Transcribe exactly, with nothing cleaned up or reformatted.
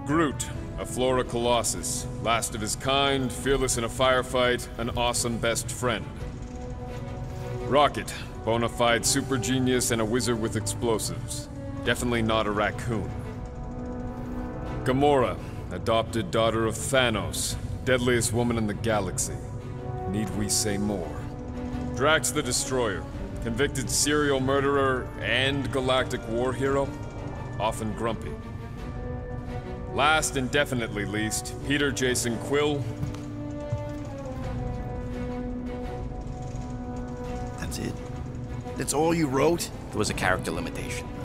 Groot, a Flora Colossus, last of his kind, fearless in a firefight, an awesome best friend. Rocket, bona fide super genius and a wizard with explosives. Definitely not a raccoon. Gamora, adopted daughter of Thanos, deadliest woman in the galaxy. Need we say more? Drax the Destroyer, convicted serial murderer and galactic war hero, often grumpy. Last and definitely least, Peter Jason Quill. That's it? That's all you wrote? It was a character limitation.